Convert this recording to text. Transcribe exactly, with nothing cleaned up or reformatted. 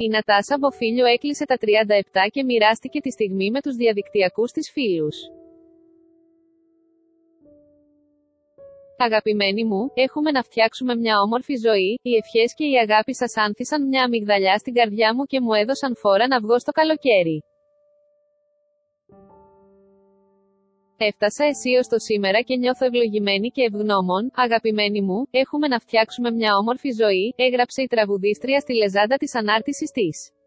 Η Νατάσα Μποφίλιο έκλεισε τα τριάντα επτά και μοιράστηκε τη στιγμή με τους διαδικτυακούς της φίλους. Αγαπημένοι μου, έχουμε να φτιάξουμε μια όμορφη ζωή, οι ευχές και η αγάπη σας άνθησαν μια αμυγδαλιά στην καρδιά μου και μου έδωσαν φόρα να βγω στο καλοκαίρι. Έφτασα αισίως το σήμερα και νιώθω ευλογημένη και ευγνώμων. Αγαπημένοι μου, έχουμε να φτιάξουμε μια όμορφη ζωή, έγραψε η τραγουδίστρια στη λεζάντα της ανάρτησης της.